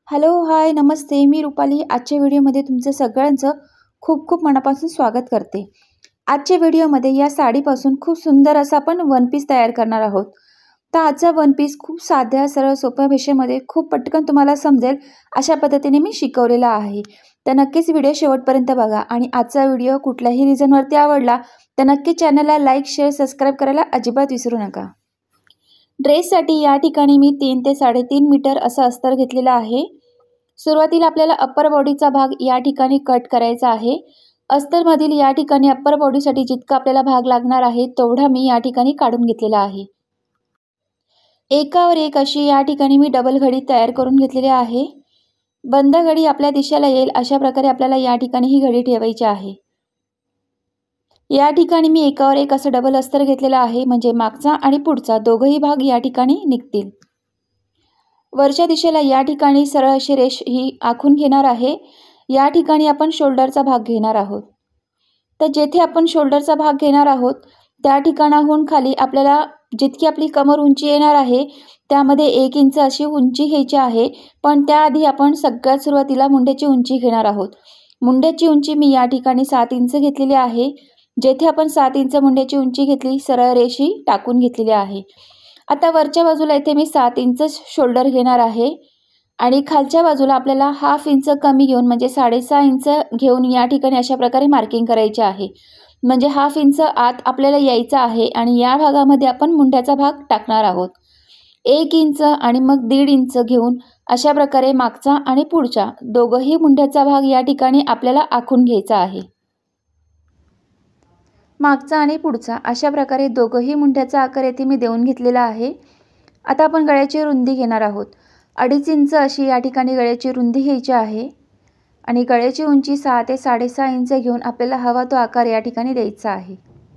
Hello, हाय, नमस्ते. मी रुपाली. आजच्या व्हिडिओमध्ये तुमचं सगळ्यांचं खूप खूप मनापासून स्वागत करते. आजच्या व्हिडिओमध्ये या साडीपासून खूप सुंदर असा आपण वन पीस तयार करणार आहोत. तर आजचा वन पीस खूप साध्या, सरळ, सोप्या भाषेमध्ये खूप पटकन तुम्हाला समजेल अशा पद्धतीने मी शिकवलेला आहे. तर नक्कीच व्हिडिओ शेवटपर्यंत बघा आणि आजचा व्हिडिओ कुठल्याही रिझनवरती आवडला तर नक्की चॅनलला लाईक, शेअर, सबस्क्राईब करायला अजिबात विसरू नका. ड्रेससाठी या ठिकाणी मी 3 ते 3.5 मीटर असं अस्तर घेतलेलं आहे. सुरुवातीला आपल्याला अप्पर बॉडीचा भाग या ठिकाणी कट करायचा आहे. अस्तरमधील या ठिकाणी अप्पर बॉडीसाठी जितका आपल्याला भाग लागणार आहे तेवढा मी या ठिकाणी काढून घेतलेला आहे. एकावर एक अशी या ठिकाणी मी डबल घडी तयार करून घेतलेली आहे. बंद घडी आपल्या दिशेला येईल अशा प्रकारे आपल्याला या ठिकाणी ही घडी ठेवायची आहे. या ठिकाणी मी एकावर एक असं डबल अस्तर घेतलेला आहे, म्हणजे मागचा आणि पुढचा दोघंही भाग या ठिकाणी निघतील. वरच्या दिशेला या ठिकाणी सरळ अशी रेष ही आखून घेणार आहे. या ठिकाणी आपण शोल्डरचा भाग घेणार आहोत. तर जेथे आपण शोल्डरचा भाग घेणार आहोत त्या ठिकाणाहून खाली आपल्याला जितकी आपली कमर उंची येणार आहे त्यामध्ये 1 इंच अशी उंची घ्यायची आहे. पण त्याआधी आपण सगळ्यात सुरुवातीला मुंड्याची उंची घेणार आहोत. मुंड्याची उंची मी या ठिकाणी 7 इंच घेतलेली आहे. जेथे आपण 7 इंच मुंड्याची उंची घेतली सरळ रेषी टाकून घेतलेली आहे. आता वरच्या बाजूला इथे मी 7 इंच शोल्डर घेणार आहे आणि खालच्या बाजूला आपल्याला हाफ इंच कमी घेऊन म्हणजे 6.5 इंच घेऊन या ठिकाणी अशा प्रकारे मार्किंग करायचे आहे. म्हणजे हाफ इंच आत आपल्याला यायचं आहे आणि या भागामध्ये आपण मुंड्याचा भाग टाकणार आहोत. 1 इंच आणि मग 1.5 इंच घेऊन अशा प्रकारे मागचा आणि पुढच्या दोघंही मुंड्याचा भाग या ठिकाणी आपल्याला आखून घ्यायचा आहे. मागचा आणि पुढचा अशा प्रकारे दोघंही मुंड्याचा आकार येथे मी देऊन घेतलेला आहे. आता आपण गळ्याची रुंदी घेणार आहोत. 2.5 इंच अशी या ठिकाणी गळ्याची रुंदी घ्यायची आहे आणि गळ्याची उंची 6 ते 6.5 इंच घेऊन आपल्याला हवा तो आकार या ठिकाणी द्यायचा आहे.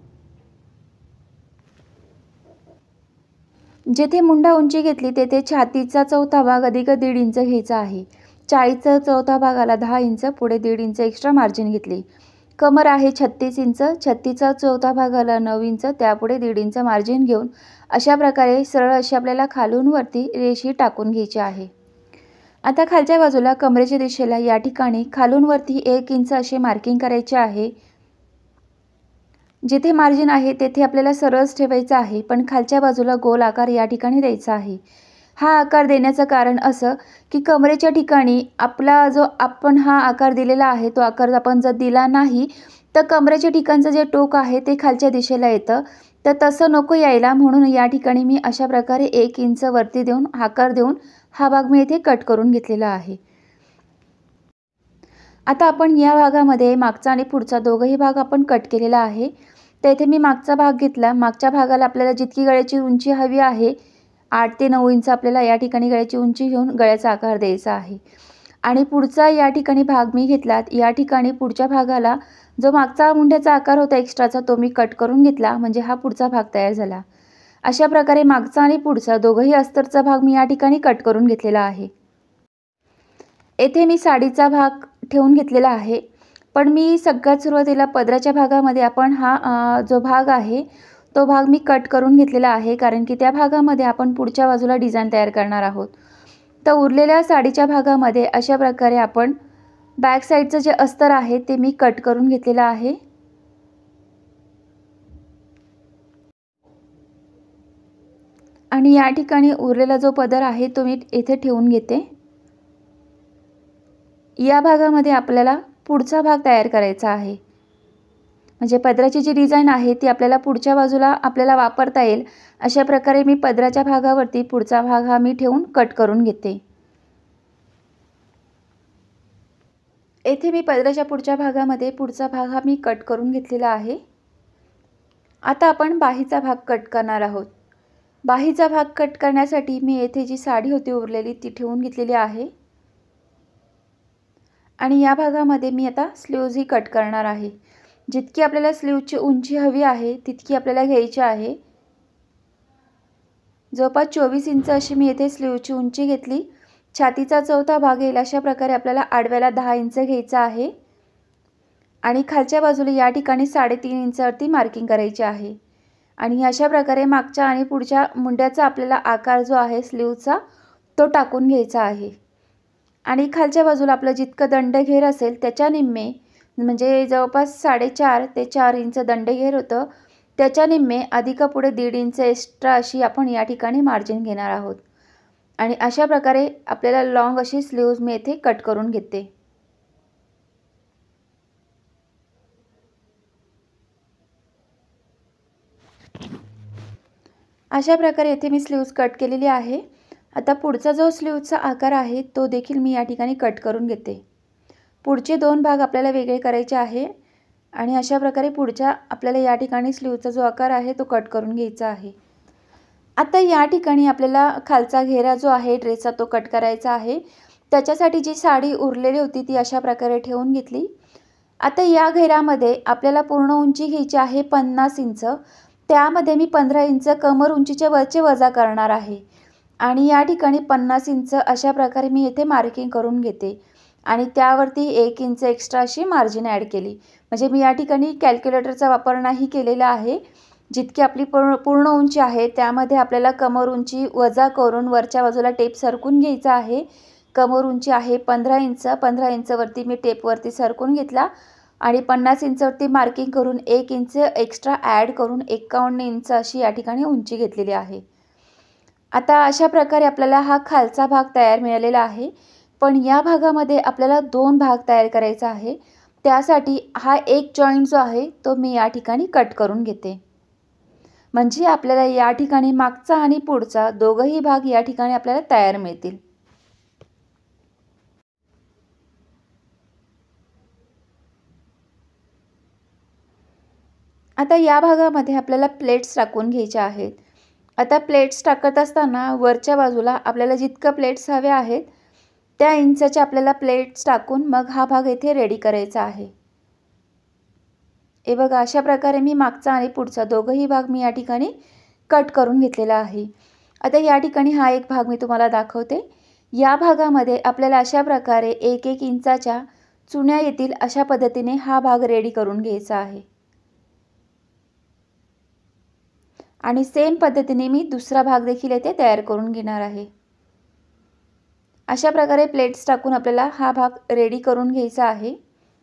जेथे मुंडा उंची घेतली तेथे छातीचा चौथा भाग अधिक 1.5 इंच घ्यायचा आहे. 40चा चौथा भागाला 10 इंच पुढे 1.5 इंच एक्स्ट्रा मार्जिन घेतली. कमर आहे 36 इंच, 36चा चौथा भागाला 9 इंच त्यापुढे 1.5 इंच मार्जिन घेऊन अशा प्रकारे सरळ अशी आपल्याला खालून वरती रेषी टाकून घ्यायची आहे. आता खालच्या बाजूला कमरेच्या दिशेला या ठिकाणी खालून वरती 1 इंच असे मार्किंग करायचे आहे. जिथे मार्जिन आहे तेथे आपल्याला सरळच ठेवायचं आहे, पण खालच्या बाजूला गोल आकार या ठिकाणी द्यायचा आहे. हा आकार देण्याचं कारण असं की कमरेच्या ठिकाणी आपला जो आपण हा आकार दिलेला आहे तो आकार आपण जर दिला नाही तर कमरेच्या ठिकाणचं जे टोक आहे ते खालच्या दिशेला येतं. तर तसं नको यायला म्हणून या ठिकाणी मी अशा प्रकारे 1 इंच वरती देऊन आकार देऊन हा भाग मी इथे कट करून घेतलेला आहे. आता आपण या भागामध्ये मागचा आणि पुढचा दोघंही भाग आपण कट केलेला आहे. तर इथे मी मागचा भाग घेतला. मागच्या भागाला आपल्याला जितकी गळ्याची उंची हवी आहे 8 ते 9 इंच आपल्याला या ठिकाणी गळ्याची उंची घेऊन गळ्याचा आकार द्यायचा आहे. आणि पुढचा या ठिकाणी भाग मी घेतला. या ठिकाणी पुढच्या भागाला जो मागचा मुंड्याचा आकार होता एक्स्ट्राचा तो मी कट करून घेतला, म्हणजे हा पुढचा भाग तयार झाला. अशा प्रकारे मागचा आणि पुढचा दोघंही अस्तरचा भाग मी या ठिकाणी कट करून घेतलेला आहे. येथे मी साडीचा भाग ठेवून घेतलेला आहे, पण मी सगळ्यात सुरुवातीला पदराच्या भागामध्ये आपण हा जो भाग आहे तो भाग मी कट करून घेतलेला आहे, कारण की त्या भागामध्ये आपण पुढच्या बाजूला डिझाईन तयार करणार आहोत. तर उरलेल्या साडीच्या भागामध्ये अशा प्रकारे आपण बॅक साईडचं जे अस्तर आहे ते मी कट करून घेतलेलं आहे. आणि या ठिकाणी उरलेला जो पदर आहे तो मी येथे ठेवून घेते. या भागामध्ये आपल्याला पुढचा भाग तयार करायचा आहे, म्हणजे पदराची जी डिझाईन आहे ती आपल्याला पुढच्या बाजूला आपल्याला वापरता येईल अशा प्रकारे मी पदराच्या भागावरती पुढचा भाग हा मी ठेवून कट करून घेते. येथे मी पदराच्या पुढच्या भागामध्ये पुढचा भाग हा मी कट करून घेतलेला आहे. आता आपण बाहीचा भाग कट करणार आहोत. बाहीचा भाग कट करण्यासाठी मी येथे जी साडी होती उरलेली ती ठेवून घेतलेली आहे आणि या भागामध्ये मी आता स्लीव्ज ही कट करणार आहे. जितकी आपल्याला स्लीवची उंची हवी आहे तितकी आपल्याला घ्यायची आहे. जवळपास 24 इंच अशी मी येथे स्लीवची उंची घेतली. छातीचा चौथा भाग येईल अशा प्रकारे आपल्याला आडव्याला 10 इंच घ्यायचा आहे आणि खालच्या बाजूला या ठिकाणी 3.5 इंचावरती मार्किंग करायची आहे. आणि अशा प्रकारे मागच्या आणि पुढच्या मुंड्याचा आपल्याला आकार जो आहे स्लीवचा तो टाकून घ्यायचा आहे. आणि खालच्या बाजूला आपलं जितकं दंडघेर असेल त्याच्या निम्मे, म्हणजे जवळपास 4.5 ते 4 इंच दंडघेर होतं, त्याच्या निम्मे अधिक पुढे 1.5 इंच एक्स्ट्रा अशी आपण या ठिकाणी मार्जिन घेणार आहोत. आणि अशा प्रकारे आपल्याला लॉंग अशी स्लीव्ज मी येथे कट करून घेते. अशा प्रकारे इथे मी स्लीव्ज कट केलेली आहे. आता पुढचा जो स्लीव्जचा आकार आहे तो देखील मी या ठिकाणी कट करून घेते. पुढचे 2 भाग आपल्याला वेगळे करायचे आहे आणि अशा प्रकारे पुढच्या आपल्याला या ठिकाणी स्लीव्जचा जो आकार आहे तो कट करून घ्यायचा आहे. आता या ठिकाणी आपल्याला खालचा घेरा जो आहे ड्रेसचा तो कट करायचा आहे. त्याच्यासाठी जी साडी उरलेली होती ती अशा प्रकारे ठेवून घेतली. आता या घेरामध्ये आपल्याला पूर्ण उंची घ्यायची आहे 50 इंच. त्यामध्ये मी 15 इंच कमर उंचीच्या वरचे वजा करणार आहे आणि या ठिकाणी 50 इंच अशा प्रकारे मी येथे मार्किंग करून घेते आणि त्यावरती 1 इंच एक्स्ट्रा अशी मार्जिन ॲड केली. म्हणजे मी या ठिकाणी कॅल्क्युलेटरचा वापर नाही केलेला आहे. जितकी आपली पूर्ण उंची आहे त्यामध्ये आपल्याला कमर उंची वजा करून वरच्या बाजूला टेप सरकून घ्यायचा आहे. कमर उंची आहे 15 इंच. 15 इंचवरती मी टेपवरती सरकून घेतला आणि 50 इंचवरती मार्किंग करून 1 इंच एक्स्ट्रा ॲड करून 51 इंच अशी या ठिकाणी उंची घेतलेली आहे. आता अशा प्रकारे आपल्याला हा खालचा भाग तयार मिळालेला आहे. पण या भागामध्ये आपल्याला 2 भाग तयार करायचा आहे. त्यासाठी हा एक जॉईंट जो आहे तो मी या ठिकाणी कट करून घेते. म्हणजे आपल्याला या ठिकाणी मागचा आणि पुढचा दोघंही भाग या ठिकाणी आपल्याला तयार मिळतील. आता या भागामध्ये आपल्याला प्लेट्स टाकून घ्यायच्या आहेत. आता प्लेट्स टाकत असताना वरच्या बाजूला आपल्याला जितकं प्लेट्स हवे आहेत त्या इंचाच्या आपल्याला प्लेट्स टाकून मग हा भाग येथे रेडी करायचा आहे. हे बघा, अशा प्रकारे मी मागचा आणि पुढचा दोघंही भाग मी या ठिकाणी कट करून घेतलेला आहे. आता या ठिकाणी हा एक भाग मी तुम्हाला दाखवते. या भागामध्ये आपल्याला अशा प्रकारे 1-1 इंचाच्या चुन्या येतील अशा पद्धतीने हा भाग रेडी करून घ्यायचा आहे. आणि सेम पद्धतीने मी दुसरा भाग देखील येथे तयार करून घेणार आहे. अशा प्रकारे प्लेट्स टाकून आपल्याला हा भाग रेडी करून घ्यायचा आहे.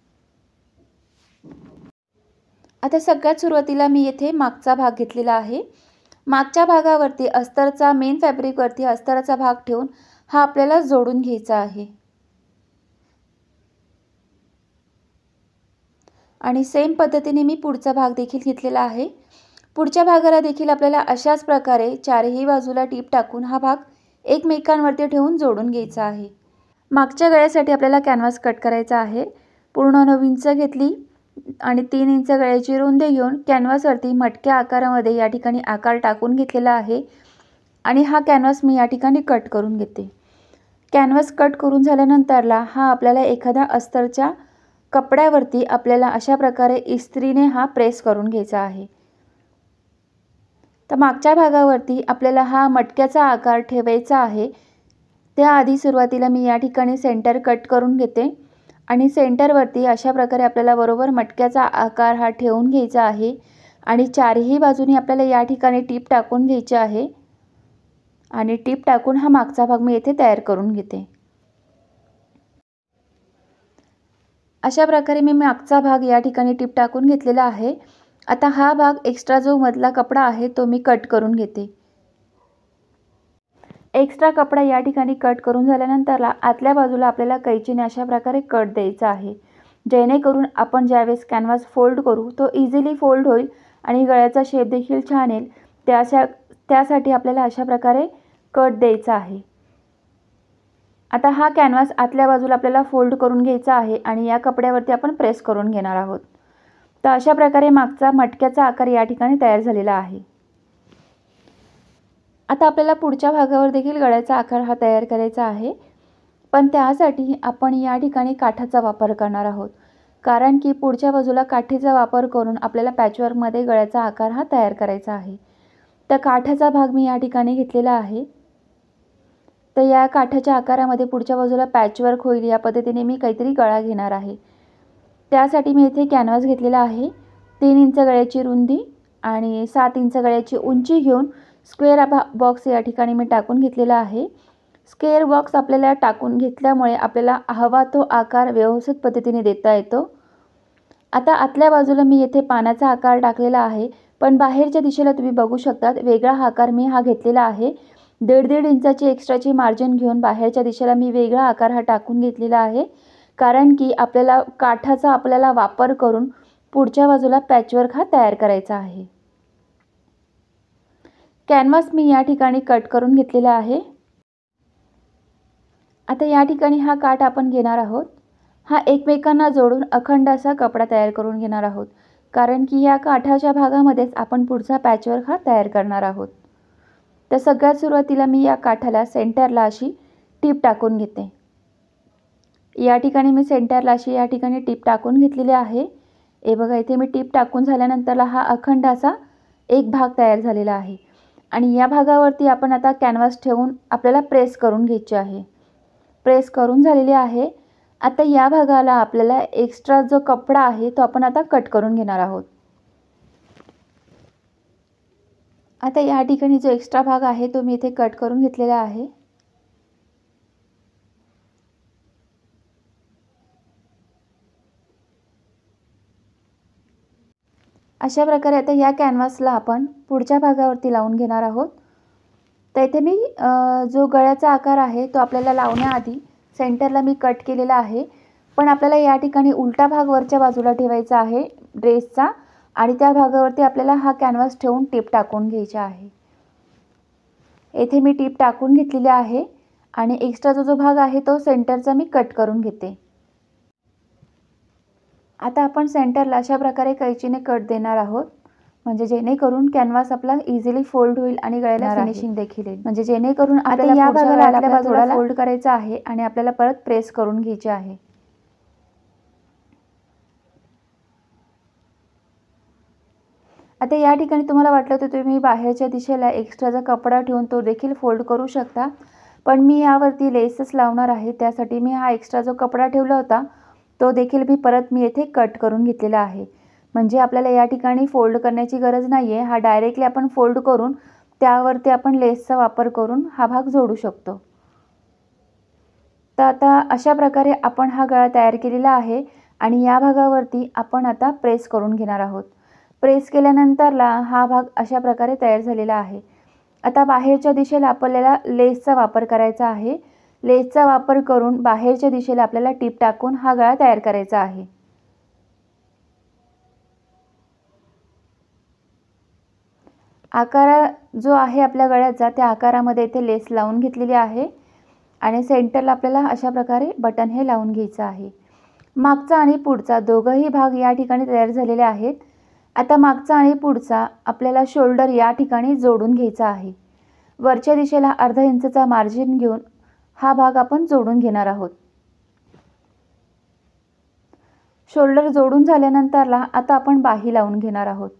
आता सगळ्यात सुरुवातीला मी येथे मागचा भाग घेतलेला आहे. मागच्या भागावरती अस्तरचा मेन फॅब्रिकवरती अस्तराचा भाग ठेवून हा आपल्याला जोडून घ्यायचा आहे. आणि सेम पद्धतीने मी पुढचा भाग देखील घेतलेला आहे. पुढच्या भागाला देखील आपल्याला अशाच प्रकारे चारही बाजूला टीप टाकून हा भाग एकमेकांवरती ठेवून जोडून घ्यायचा आहे. मागच्या गळ्यासाठी आपल्याला कॅनव्हास कट करायचा आहे. पूर्ण 9 इंच घेतली आणि 3 इंच गळ्याची रुंदी घेऊन कॅनव्हासवरती मटक्या आकारामध्ये या ठिकाणी आकार टाकून घेतलेला आहे आणि हा कॅनव्हास मी या ठिकाणी कट करून घेते. कॅनव्हास कट करून झाल्यानंतरला हा आपल्याला एखाद्या अस्तरच्या कपड्यावरती आपल्याला अशा प्रकारे इस्त्रीने हा प्रेस करून घ्यायचा आहे. तर मागच्या भागावरती आपल्याला हा मटक्याचा आकार ठेवायचा आहे. त्याआधी सुरुवातीला मी या ठिकाणी सेंटर कट करून घेते आणि सेंटरवरती अशा प्रकारे आपल्याला बरोबर मटक्याचा आकार हा ठेवून घ्यायचा आहे आणि चारही बाजूनी आपल्याला या ठिकाणी टीप टाकून घ्यायची आहे आणि टीप टाकून हा मागचा भाग मी येथे तयार करून घेते. अशा प्रकारे मी मागचा भाग या ठिकाणी टीप टाकून घेतलेला आहे. आता हा भाग एक्स्ट्रा जो मधला कपडा आहे तो मी कट करून घेते. एक्स्ट्रा कपडा या ठिकाणी कट करून झाल्यानंतरला आतल्या बाजूला आपल्याला कैचीने अशा प्रकारे कट द्यायचा आहे, जेणेकरून आपण ज्यावेळेस कॅनव्हास फोल्ड करू तो इझिली फोल्ड होईल आणि गळ्याचा शेप देखील छान येईल. त्यासाठी आपल्याला अशा प्रकारे कट द्यायचा आहे. आता हा कॅनव्हास आतल्या बाजूला आपल्याला फोल्ड करून घ्यायचा आहे आणि या कपड्यावरती आपण प्रेस करून घेणार आहोत. तर अशा प्रकारे मागचा मटक्याचा आकार या ठिकाणी तयार झालेला आहे. आता आपल्याला पुढच्या भागावर देखील गळ्याचा आकार हा तयार करायचा आहे, पण त्यासाठी आपण या ठिकाणी काठाचा वापर करणार आहोत, कारण की पुढच्या बाजूला काठीचा वापर करून आपल्याला पॅचवर्कमध्ये गळ्याचा आकार हा तयार करायचा आहे. तर काठाचा भाग मी या ठिकाणी घेतलेला आहे. तर या काठाच्या आकारामध्ये पुढच्या बाजूला पॅचवर्क होईल या पद्धतीने मी काहीतरी गळा घेणार आहे. त्यासाठी मी इथे कॅनव्हास घेतलेला आहे. 3 इंच गळ्याची रुंदी आणि 7 इंच गळ्याची उंची घेऊन स्क्वेअर बॉक्स या ठिकाणी मी टाकून घेतलेला आहे. स्क्वेअर बॉक्स आपल्याला टाकून घेतल्यामुळे आपल्याला हवा तो आकार व्यवस्थित पद्धतीने देता येतो। आता आतल्या बाजूला मी येथे पानाचा आकार टाकलेला आहे, पण बाहेरच्या दिशेला तुम्ही बघू शकता वेगळा आकार मी हा घेतलेला आहे। 1.5 इंचाची एक्स्ट्राची मार्जिन घेऊन बाहेरच्या दिशेला मी वेगळा आकार हा टाकून घेतलेला आहे, कारण की आपल्याला काठाचा वापर करून पुढच्या बाजूला पॅचवर्क हा तयार करायचा आहे। कॅनव्हास मी या ठिकाणी कट करून घेतलेला आहे। आता या ठिकाणी हा काठ आपण घेणार आहोत, हा एकमेकांना जोडून अखंड असा कपडा तयार करून घेणार आहोत, कारण की या काठाच्या भागामध्येच आपण पुढचा पॅचवर्क हा तयार करणार आहोत। तर सगळ्यात सुरुवातीला मी या काठाला सेंटरला अशी टीप टाकून घेते। या ठिकाणी मी सेंटरला अशी या ठिकाणी टीप टाकून घेतलेली आहे। हे बघा, इथे मी टीप टाकून झाल्यानंतरला हा अखंड असा एक भाग तयार झालेला आहे आणि या भागावरती आपण आता कॅनव्हास ठेवून आपल्याला प्रेस करून घ्यायचे आहे। प्रेस करून झालेली आहे। आता या भागाला आपल्याला एक्स्ट्रा जो कपडा आहे तो आपण आता कट करून घेणार आहोत। आता या ठिकाणी जो एक्स्ट्रा भाग आहे तो मी इथे कट करून घेतलेला आहे। अशा प्रकारे आता या कॅनव्हासला आपण पुढच्या भागावरती लावून घेणार आहोत। तर इथे मी जो गळ्याचा आकार आहे तो आपल्याला लावण्याआधी सेंटरला मी कट केलेला आहे, पण आपल्याला या ठिकाणी उलटा भाग वरच्या बाजूला ठेवायचा आहे ड्रेसचा आणि त्या भागावरती आपल्याला हा कॅनव्हास ठेवून टीप टाकून घ्यायची आहे। येथे मी टीप टाकून घेतलेली आहे आणि एक्स्ट्राचा जो भाग आहे तो सेंटरचा मी कट करून घेते। आता आपण सेंटरला अशा प्रकारे कैचीने कट देणार आहोत, म्हणजे जेणेकरून कॅनव्हास आपला इझिली फोल्ड होईल आणि गळ्याला फिनिशिंग देखील येईल, म्हणजे जेणेकरून आपल्याला या भागाला आतल्या बाजूला फोल्ड करायचा आहे आणि आपल्याला परत प्रेस करून घ्यायचे आहे। आता या ठिकाणी तुम्हाला वाटलं तर तुम्ही बाहेरच्या दिशेला एक्स्ट्राचा कपडा ठेवून तो देखील फोल्ड करू शकता, पण मी यावरती लेसच लावणार आहे, त्यासाठी मी हा एक्स्ट्रा जो कपडा ठेवला होता तो देखील परत मी येथे कट करून घेतलेला आहे, म्हणजे आपल्याला या ठिकाणी फोल्ड करण्याची गरज नाही आहे। हा डायरेक्टली आपण फोल्ड करून त्यावरती आपण लेसचा वापर करून हा भाग जोडू शकतो। तर आता अशा प्रकारे आपण हा गळा तयार केलेला आहे आणि या भागावरती आपण आता प्रेस करून घेणार आहोत। प्रेस केल्यानंतरला हा भाग अशा प्रकारे तयार झालेला आहे। आता बाहेरच्या दिशेला आपल्याला लेसचा वापर करायचा आहे। लेसचा वापर करून बाहेरच्या दिशेला आपल्याला टीप टाकून हा गळा तयार करायचा आहे। आकार जो आहे आपल्या गळ्याचा त्या आकारामध्ये इथे लेस लावून घेतलेली आहे आणि सेंटरला आपल्याला अशा प्रकारे बटन हे लावून घ्यायचं आहे। मागचा आणि पुढचा दोघंही भाग या ठिकाणी तयार झालेले आहेत। आता मागचा आणि पुढचा आपल्याला शोल्डर या ठिकाणी जोडून घ्यायचा आहे। वरच्या दिशेला अर्धा इंचचा मार्जिन घेऊन हा भाग आपण जोडून घेणार आहोत। शोल्डर जोडून झाल्यानंतरला आता आपण बाही लावून घेणार आहोत।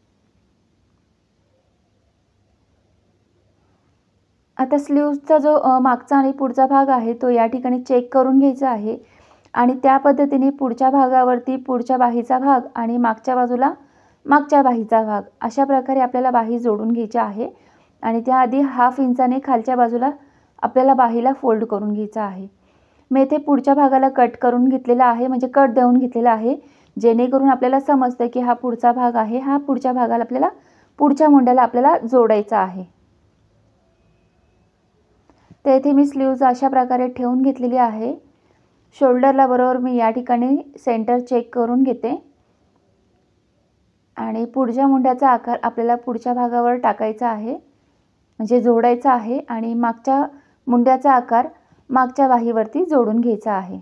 आता स्लीव्सचा जो मागचा आणि पुढचा भाग आहे तो या ठिकाणी चेक करून घ्यायचा आहे आणि त्या पद्धतीने पुढच्या भागावरती पुढच्या बाहीचा भाग आणि मागच्या बाजूला मागच्या बाहीचा भाग अशा प्रकारे आपल्याला बाही जोडून घ्यायची आहे आणि त्याआधी 1/2 इंचाने खालच्या बाजूला आपल्याला बाहीला फोल्ड करून घ्यायचा आहे। मी इथे पुढच्या भागाला कट करून घेतलेला आहे, म्हणजे कट देऊन घेतलेला आहे, जेणेकरून आपल्याला समजतं की हा पुढचा भाग आहे, हा पुढच्या भागाला आपल्याला पुढच्या मुंड्याला आपल्याला जोडायचा आहे। तर इथे मी स्लीव्ज अशा प्रकारे ठेवून घेतलेली आहे। शोल्डरला बरोबर मी या ठिकाणी सेंटर चेक करून घेते आणि पुढच्या मुंड्याचा आकार आपल्याला पुढच्या भागावर टाकायचा आहे, म्हणजे जोडायचा आहे आणि मागच्या मुंड्याचा आकार मागच्या बाहीवरती जोडून घ्यायचा आहे।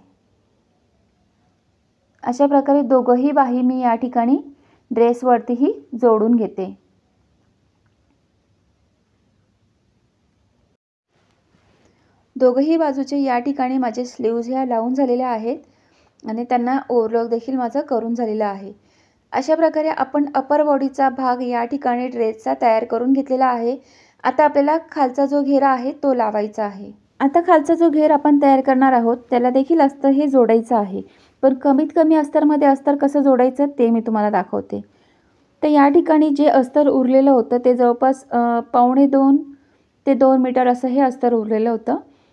अशा प्रकारे दोघंही बाही मी या ठिकाणी ड्रेसवरतीही जोडून घेते। दोघंही बाजूचे या ठिकाणी माझे स्लीव्ज ह्या लावून झालेल्या आहेत आणि त्यांना ओव्हरलॉक देखील माझं करून झालेला आहे। अशा प्रकारे आपण अपर बॉडीचा भाग या ठिकाणी ड्रेसचा तयार करून घेतलेला आहे। आता आपल्याला खालचा जो घेरा आहे तो लावायचा आहे। आता खालचा जो घेर आपण तयार करणार आहोत त्याला देखील अस्तर हे जोडायचं आहे, पण कमीत कमी अस्तरमध्ये अस्तर कसं जोडायचं ते मी तुम्हाला दाखवते। तर या ठिकाणी जे अस्तर उरलेलं होतं ते जवळपास 1.25 ते 2 मीटर असं हे अस्तर उरलेलं होतं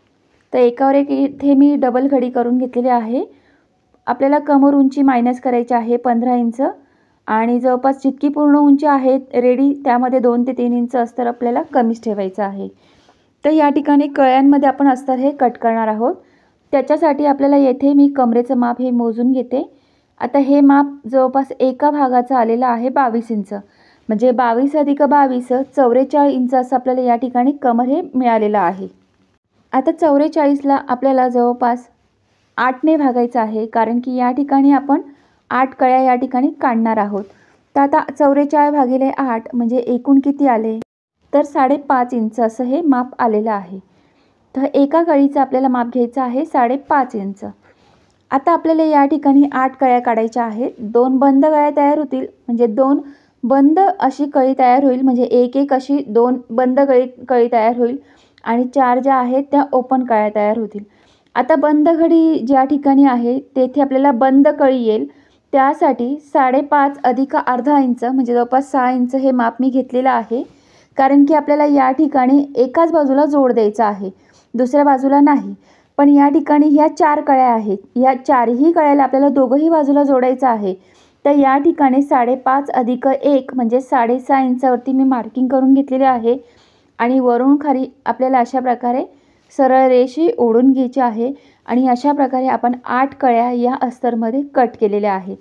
तर एकावर एक इथे मी डबल घडी करून घेतलेली आहे. आपल्याला कमर उंची मायनस करायची आहे 15 इंच आणि जवळपास जितकी पूर्ण उंची आहे रेडी त्यामध्ये 2 ते 3 इंच अस्तर आपल्याला कमीच ठेवायचं आहे. तर या ठिकाणी कळ्यांमध्ये आपण अस्तर हे कट करणार आहोत. त्याच्यासाठी आपल्याला येथे मी कमरेचं माप हे मोजून घेते. आता हे माप जवळपास एका भागाचं आलेलं आहे 22 इंच. म्हणजे 22 अधिक 22 44 इंच असं आपल्याला या ठिकाणी कमर हे मिळालेलं आहे. आता 44ला आपल्याला जवळपास 8ने भागायचं आहे, कारण की या ठिकाणी आपण 8 कळ्या या ठिकाणी काढणार आहोत. तर आता 44 भागिले 8 म्हणजे एकूण किती आले, तर 5.5 इंच असं हे माप आलेलं आहे. तर एका कळीचं आपल्याला माप घ्यायचं आहे 5.5 इंच. आता आपल्याला या ठिकाणी 8 कळ्या काढायच्या आहेत. 2 बंद कळ्या तयार होतील, म्हणजे 2 बंद अशी कळी तयार होईल, म्हणजे एक अशी 2 बंद कळी तयार होईल आणि 4 ज्या आहेत त्या ओपन कळ्या तयार होतील. आता बंद घडी ज्या ठिकाणी आहे तेथे आपल्याला बंद कळी येईल, त्यासाठी 5.5 अधिक अर्धा इंच म्हणजे जवळपास 6 इंच हे माप मी घेतलेलं आहे. कारण की आपल्याला या ठिकाणी एकाच बाजूला जोड द्यायचा आहे, दुसऱ्या बाजूला नाही. पण या ठिकाणी ह्या 4 कळ्या आहेत, ह्या 4ही कळ्याला आपल्याला दोघंही बाजूला जोडायचं आहे. तर या ठिकाणी 5.5 अधिक 1 म्हणजे 6.5 इंचावरती मी मार्किंग करून घेतलेले आहे आणि वरून खाली आपल्याला अशा प्रकारे सरळ रेषी ओढून घ्यायची आहे आणि अशा प्रकारे आपण 8 कळ्या या अस्तरमध्ये कट केलेल्या आहेत.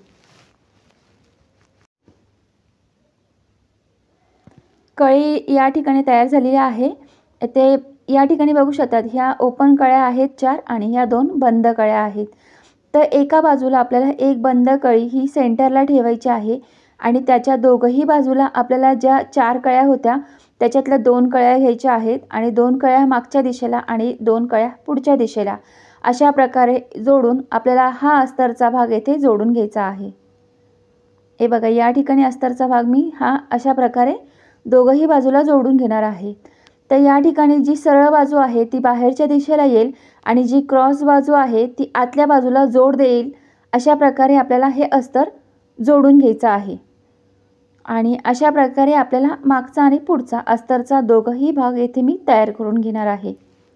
कळी या ठिकाणी तयार झालेली आहे. ते या ठिकाणी बघू शकतात, ह्या ओपन कळ्या आहेत 4 आणि ह्या 2 बंद कळ्या आहेत. तर एका बाजूला आपल्याला एक बंद कळी ही सेंटरला ठेवायची आहे आणि त्याच्या दोघंही बाजूला आपल्याला ज्या 4 कळ्या होत्या त्याच्यातल्या 2 कळ्या घ्यायच्या आहेत आणि 2 कळ्या मागच्या दिशेला आणि 2 कळ्या पुढच्या दिशेला अशा प्रकारे जोडून आपल्याला हा अस्तरचा भाग येथे जोडून घ्यायचा आहे. हे बघा, या ठिकाणी अस्तरचा भाग मी हा अशा प्रकारे दोघंही बाजूला जोडून घेणार आहे. तर या ठिकाणी जी सरळ बाजू आहे ती बाहेरच्या दिशेला येईल आणि जी क्रॉस बाजू आहे ती आतल्या बाजूला जोड देईल. अशा प्रकारे आपल्याला हे अस्तर जोडून घ्यायचं आहे आणि अशा प्रकारे आपल्याला मागचा आणि पुढचा अस्तरचा दोघंही भाग येथे मी तयार करून घेणार आहे.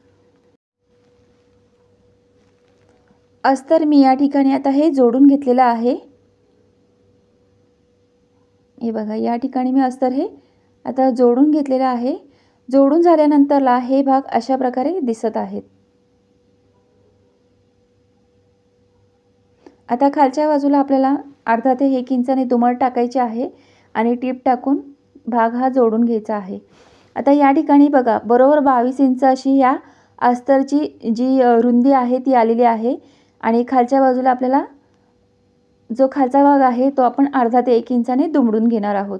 अस्तर मी या ठिकाणी आता हे जोडून घेतलेलं आहे. हे बघा, या ठिकाणी मी अस्तर हे आता जोडून घेतलेलं आहे. जोडून झाल्यानंतरला हे भाग अशा प्रकारे दिसत आहेत. आता खालच्या बाजूला आपल्याला अर्धा ते 1 इंचाने दुमड टाकायची आहे आणि टीप टाकून भाग हा जोडून घ्यायचा आहे. आता या ठिकाणी बघा, बरोबर 22 इंच अशी या अस्तरची जी रुंदी आहे ती आलेली आहे आणि खालच्या बाजूला आपल्याला जो खालचा भाग आहे तो आपण अर्धा ते 1 इंचाने दुमडून घेणार आहोत.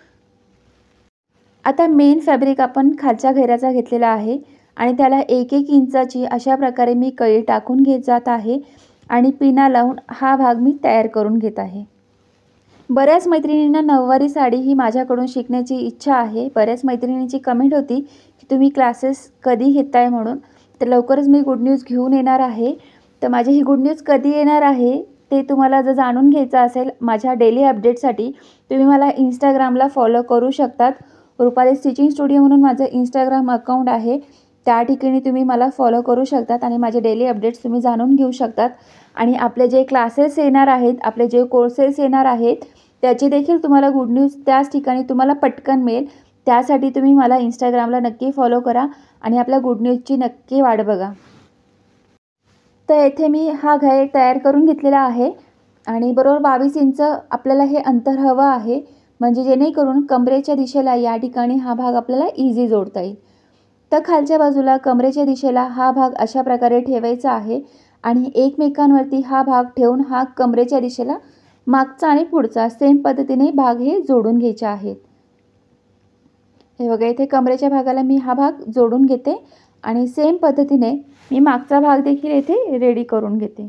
आता मेन फॅब्रिक आपण खालच्या घेऱ्याचा घेतलेला आहे आणि त्याला 1-1 इंचाची अशा प्रकारे मी कळी टाकून घेत जात आहे आणि पिना लावून हा भाग मी तयार करून घेत आहे. बऱ्याच मैत्रिणींना नऊवारी साडी ही माझ्याकडून शिकण्याची इच्छा आहे. बऱ्याच मैत्रिणींची कमेंट होती की तुम्ही क्लासेस कधी घेताय म्हणून. तर लवकरच मी गुड न्यूज घेऊन येणार आहे. तर माझी ही गुड न्यूज कधी येणार आहे ते तुम्हाला जर जाणून घ्यायचं असेल माझ्या डेली अपडेटसाठी तुम्ही मला इंस्टाग्रामला फॉलो करू शकतात. रुपाली स्टिचिंग स्टुडिओ म्हणून माझं इंस्टाग्राम अकाउंट आहे. त्या ठिकाणी तुम्ही मला फॉलो करू शकतात आणि माझे डेली अपडेट्स तुम्ही जाणून घेऊ शकतात. आणि आपले जे क्लासेस येणार आहेत, आपले जे कोर्सेस येणार आहेत त्याची देखील तुम्हाला गुड न्यूज त्याच ठिकाणी तुम्हाला पटकन मिळेल. त्यासाठी तुम्ही मला इंस्टाग्रामला नक्की फॉलो करा आणि आपल्या गुड न्यूजची नक्की वाट बघा. तर येथे मी हा घेर तयार करून घेतलेला आहे आणि बरोबर 22 इंच आपल्याला हे अंतर हवं आहे, म्हणजे जेणेकरून कमरेच्या दिशेला या ठिकाणी हा भाग आपल्याला इझी जोडता येईल. तर खालच्या बाजूला कमरेच्या दिशेला हा भाग अशा प्रकारे ठेवायचा आहे आणि एकमेकांवरती हा भाग ठेवून हा कमरेच्या दिशेला मागचा आणि पुढचा सेम पद्धतीने भाग हे जोडून घ्यायचे आहेत. हे बघा, इथे कमरेच्या भागाला मी हा भाग जोडून घेते आणि सेम पद्धतीने मी मागचा भाग देखील येथे रेडी करून घेते.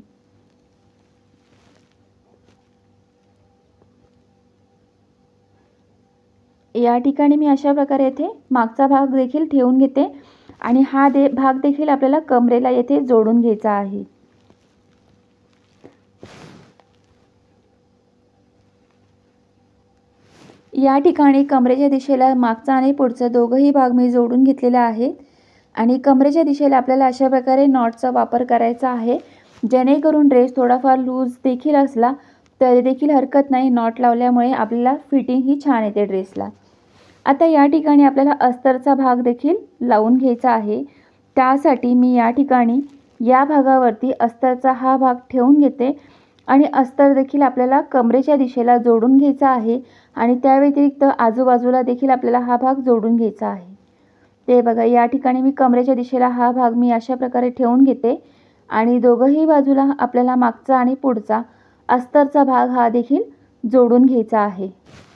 या ठिकाणी मी अशा प्रकारे येथे मागचा भाग देखील ठेवून घेते आणि हा भाग देखील आपल्याला कमरेला येथे जोडून घ्यायचा आहे. या ठिकाणी कमरेच्या दिशेला मागचा आणि पुढचा दोघंही भाग मी जोडून घेतलेला आहे आणि कमरेच्या दिशेला आपल्याला अशा प्रकारे नॉटचा वापर करायचा आहे, जेणेकरून ड्रेस थोडाफार लूज देखील असला तरी देखील हरकत नाही, नॉट लावल्यामुळे आपल्याला फिटिंग ही छान येते ड्रेसला। आता या ठिकाणी आपल्याला अस्तरचा भाग देखील लावून घ्यायचा आहे। त्यासाठी मी या ठिकाणी या भागावरती अस्तरचा हा भाग ठेवून घेते आणि अस्तर देखील आपल्याला कमरेच्या दिशेला जोडून घ्यायचा आहे आणि त्या व्यतिरिक्त आजूबाजूला देखील आपल्याला हा भाग जोडून घ्यायचा आहे। ते बघा, या ठिकाणी मी कमरेच्या दिशेला हा भाग मी अशा प्रकारे ठेवून घेते आणि दोघंही बाजूला आपल्याला मागचा आणि पुढचा अस्तरचा भाग हा देखील जोडून घ्यायचा आहे।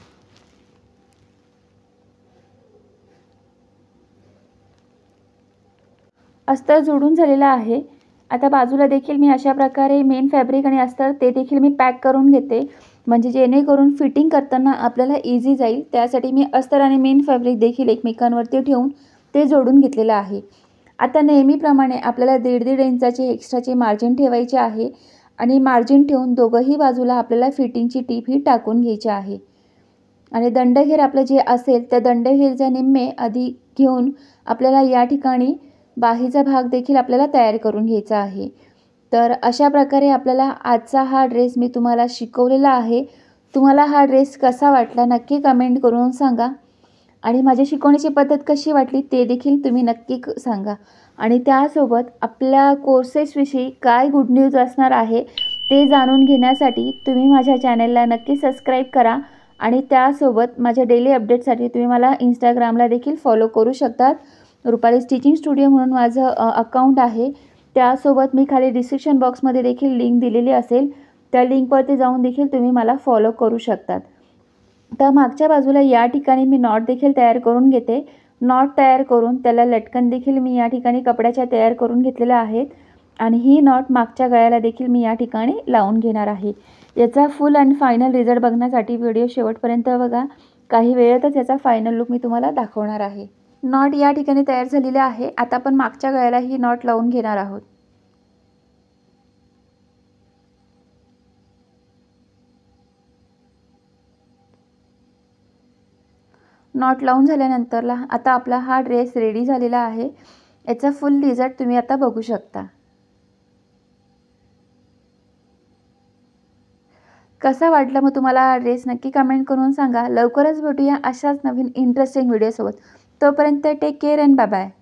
अस्तर जोडून झालेला आहे। आता बाजूला देखील मी अशा प्रकारे मेन फॅब्रिक आणि अस्तर ते देखील मी पॅक करून घेते, म्हणजे जेणेकरून फिटिंग करताना आपल्याला इझी जाईल। त्यासाठी मी अस्तर आणि मेन फॅब्रिक देखील एकमेकांवरती ठेवून ते जोडून घेतलेलं आहे। आता नेहमीप्रमाणे आपल्याला 1.5 इंचाचे एक्स्ट्राचे मार्जिन ठेवायचे आहे आणि मार्जिन ठेवून दोघंही बाजूला आपल्याला फिटिंगची टीप ही टाकून घ्यायची आहे आणि दंडघेर आपलं जे असेल त्या दंडघेरच्या निम्मे आधी घेऊन आपल्याला या ठिकाणी बाहीचा भाग देखील आपल्याला तयार करून घ्यायचा आहे। तर अशा प्रकारे आपल्याला आजचा हा ड्रेस मी तुम्हाला शिकवलेला आहे। तुम्हाला हा ड्रेस कसा वाटला नक्की कमेंट करून सांगा आणि माझी शिकवण्याची पद्धत कशी वाटली ते देखील तुम्ही नक्की सांगा आणि त्यासोबत आपल्या कोर्सेसविषयी काय गुड न्यूज असणार आहे ते जाणून घेण्यासाठी तुम्ही माझ्या चॅनलला नक्की सबस्क्राईब करा आणि त्यासोबत माझ्या डेली अपडेटसाठी तुम्ही मला इंस्टाग्रामला देखील फॉलो करू शकतात। रुपाली स्टिचिंग स्टुडिओ म्हणून माझं अकाउंट आहे। त्यासोबत मी खाली डिस्क्रिप्शन बॉक्समध्ये देखील लिंक दिलेली असेल, त्या लिंकवरती जाऊन देखील तुम्ही मला फॉलो करू शकतात। तर मागच्या बाजूला या ठिकाणी मी नॉट देखील तयार करून घेते। नॉट तयार करून त्याला लटकन देखील मी या ठिकाणी कपड्याच्या तयार करून घेतलेल्या आहेत आणि ही नॉट मागच्या गळ्याला देखील मी या ठिकाणी लावून घेणार आहे। याचा फुल आणि फायनल रिझल्ट बघण्यासाठी व्हिडिओ शेवटपर्यंत बघा। काही वेळातच याचा फायनल लुक मी तुम्हाला दाखवणार आहे। नॉट या ठिकाणी तयार झालेले आहे। आता आपण मागच्या गळ्याला ही नॉट लावून घेणार आहोत। नॉट लावून झाल्यानंतरला आता आपला हा ड्रेस रेडी झालेला आहे। याचा फुल रिझल्ट तुम्ही आता बघू शकता। कसा वाटला मग तुम्हाला हा ड्रेस नक्की कमेंट करून सांगा। लवकरच भेटूया अशाच नवीन इंटरेस्टिंग व्हिडिओसोबत। तोपर्यंत take care and bye bye.